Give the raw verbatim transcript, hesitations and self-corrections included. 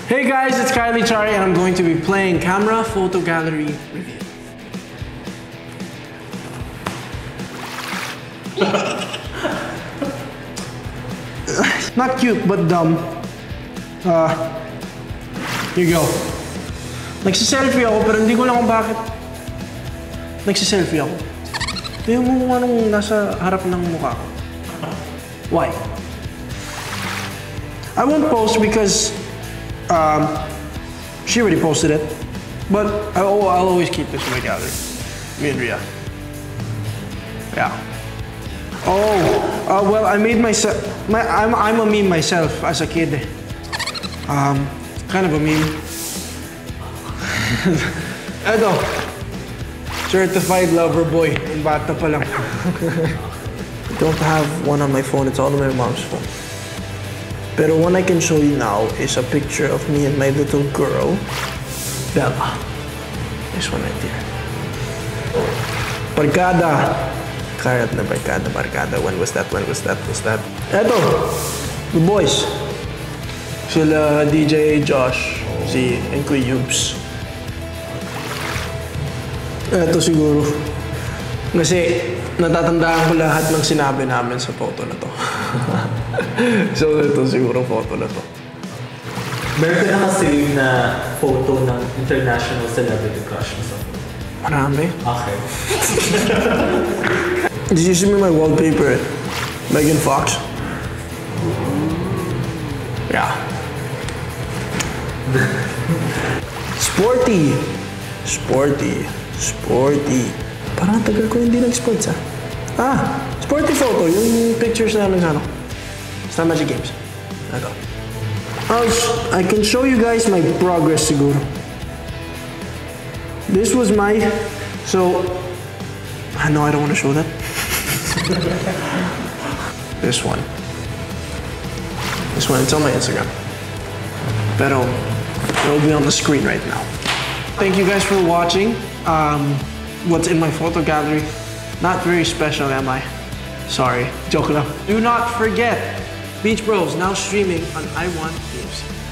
Hey guys, it's Echarri and I'm going to be playing camera photo gallery review. Not cute, but dumb. Uh, here you go. Nagsiselfie ako pero hindi ko lang kung bakit nagsiselfie ako. Tingnan mo kung anong nasa harap ng mukha ko. Why? I won't post because um, she already posted it, but I, oh, I'll always keep this in my gallery. Me and Ria. Yeah. Oh, uh, well, I made myself. My, I'm I'm a meme myself as a kid. Um, kind of a meme. Eto, certified lover boy. Yung bata pa lang. I don't have one on my phone. It's all on my mom's phone. Pero one I can show you now is a picture of me and my little girl, Bella. This one right here. Barkada. Karat na barkada, barkada. When was that? When was that? Was that? Eto, the boys. Sila D J Josh, si Enkoy Yubs. Eto siguro. Kasi natatandaan ko lahat ng sinabi namin sa photo na to. So ito siguro photo na to. Meron ka nakasave na photo ng international celebrity crush mo sa photo? Marami. Okay. Did you see me my wallpaper? Megan Fox? Yeah. Sporty. Sporty. Sporty. Parang tagal ko hindi nag-sports ah. Ah, sporty photo. Yung pictures namin sa ano. Sa Magic Games. Ito. I can show you guys my progress siguro. This was my... So... I know I don't want to show that. This one. This one, it's on my Instagram. Pero it'll be on the screen right now. Thank you guys for watching. Um, what's in my photo gallery? Not very special, am I? Sorry, joke lang. Do not forget, Beach Bros now streaming on iWantTFC.